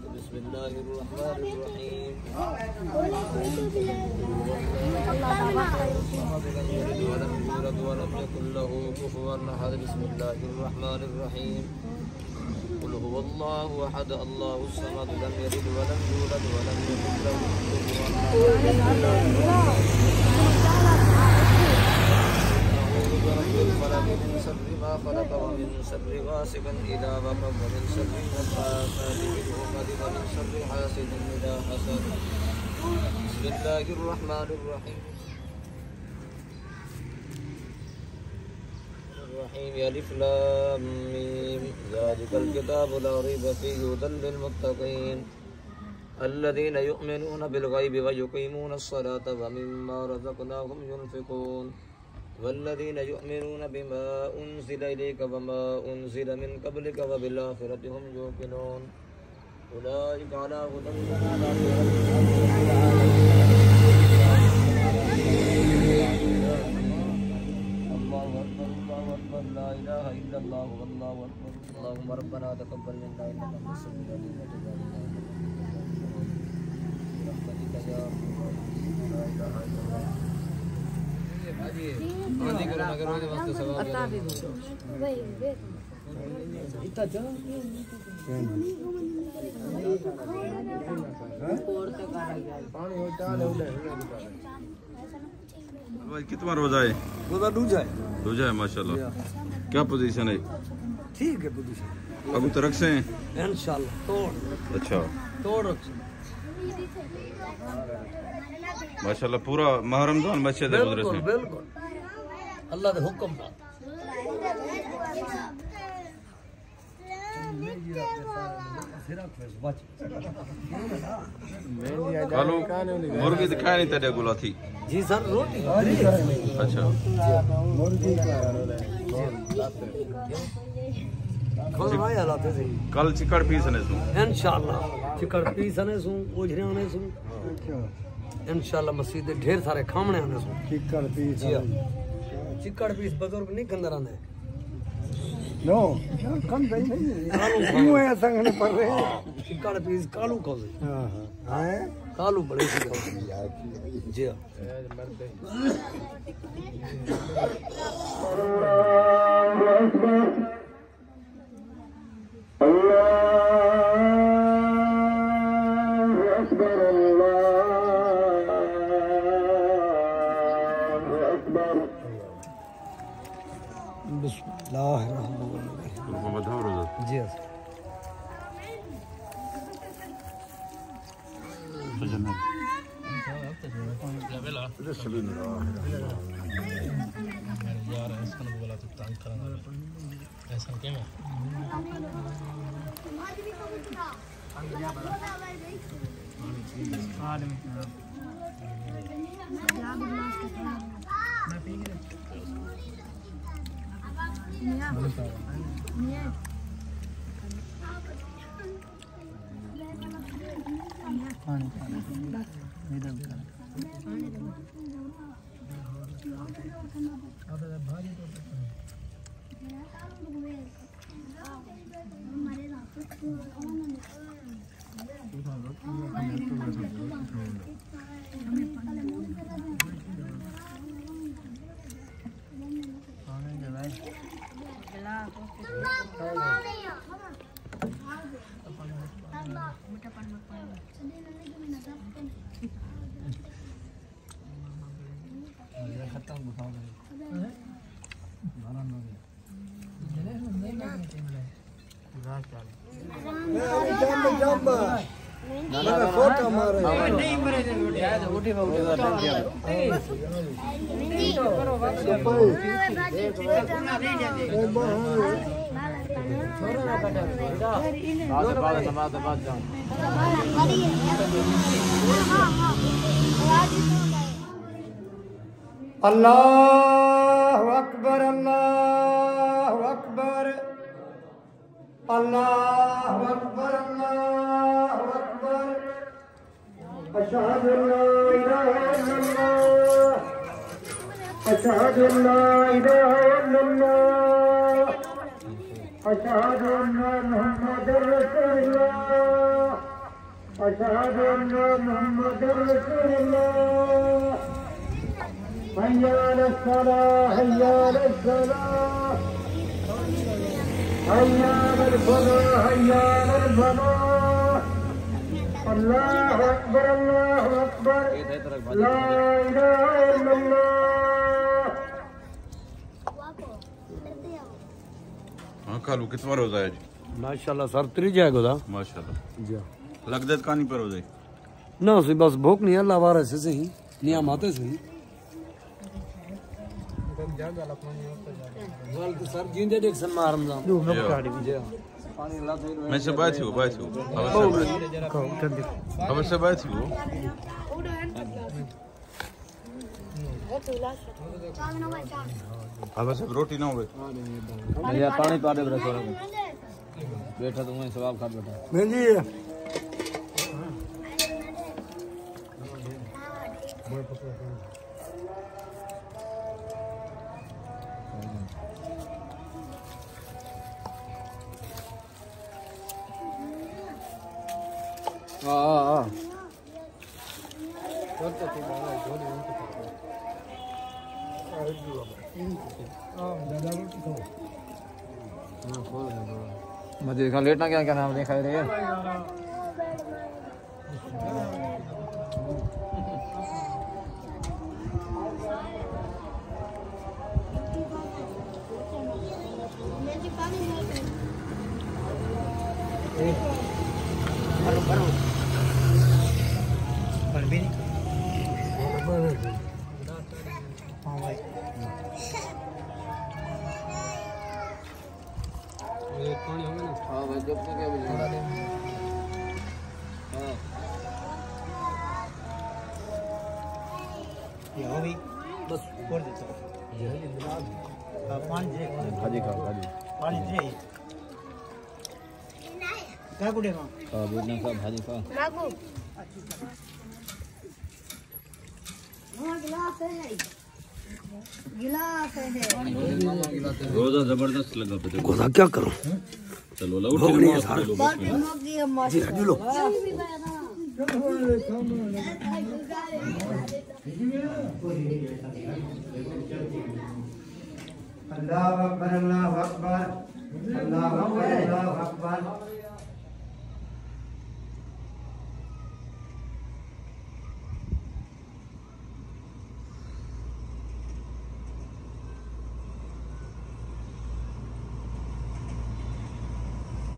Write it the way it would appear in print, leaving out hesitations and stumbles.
बिस्मिल्लाहिर्रहमानिर्रहीम कुल हुवल्लाहु अहद अल्लाहुस समद लम यलिद वलम यूलद वलम यकुल लहू कुफुवन अहद من شر ما خلق ومن شر غاسق إذا وقب ومن شر النفاثات في العقد ومن شر حاسد إذا حسد بسم الله الرحمن الرحيم ألف لام ميم ذلك الكتاب لا ريب فيه هدى للمتقين الذين يؤمنون بالغيب ويقيمون الصلاة ومما رزقناهم ينفقون والذين يؤمنون بما أنزل إليك وما أنزل من قبلك وبالآخرة هم يوقنون أولئك على هدى من الله أكبر الله أكبر لا إله إلا الله والله أكبر اللهم ربنا تقبل منا إنك أنت السميع العليم وتب علينا برحمتك يا أرحم الراحمين لا إله إلا الله कितना रोजा है? रोजा दूजा है माशाल्लाह। क्या पोजीशन है? ठीक है पोजीशन। अभी तो रख से हैं इंशाल्लाह। तोड़ अच्छा तोड़ रख माशाल्लाह। पूरा माह रमजान मस्जिद है गुजरे से। बिल्कुल अल्लाह के हुक्म का कालू मुर्गी दिखाई नहीं तेरे गुला थी जी सर रोटी अच्छा मुर्गी कल चिकड़ पीसने सु इंशाल्लाह चिकड़ पीसने सु ओझरे आने सु इंशाल्लाह मस्जिद ढेर सारे खामने आने सु चिकड़ पीस बुजुर्ग नहीं कंदर आने नो कम नहीं क्यों है संग ने पढ़ रहे चिकड़ पीस कालू को हां हां कालू बड़े से जी जी अल्लाहु अकबर अल्लाहु अकबर अल्लाहु अकबर अल्लाहु अकबर अशहदु अल्ला इलाहा इल्लल्लाह अशहदु अल्ला इलाहा इल्लल्लाह अशहदु अन्ना मुहम्मदर रसूलुल्लाह अशहदु अन्ना मुहम्मदुर रसूलुल्लाह हय्या अलस सलाह हय्या अलस सलाह हय्या अलल फलाह हय्या अलल फलाह अल्लाहु अकबर ला इलाहा इल्लल्लाह। हाँ खालू कितना रोजा है जी? माशाल्लाह सर त्री जाएगा दा माशाल्लाह जी लग देत कहानी पर रोजा ना सी बस भूख नहीं अल्लाह वारे से सही नियम आते सही गल तो सर जिंदे देख सन मारम जा पानी ला दे मैं से बात हो अब से बात हो अब से रोटी ना होवे या पानी पा दे बरा सोरा बैठा तो मैं सवाब खा बैठा मैं जी मैं देखा लेट ना क्या क्या नाम देखा रे हाँ भाई जब तक क्या बोलेगा हाँ ये हो गई बस छोड़ देता हूँ पानी भाजी खाओ भाजी पानी दे क्या कुड़ेगा हाँ बुझना साहब भाजी खाओ गिलास है रोजा जबरदस्त लगा पे गोदा क्या करूं चलो लो भूख नहीं है सर जी हजू लो अल्लाह अकबर अल्लाह अकबर अल्लाह अकबर अल्लाह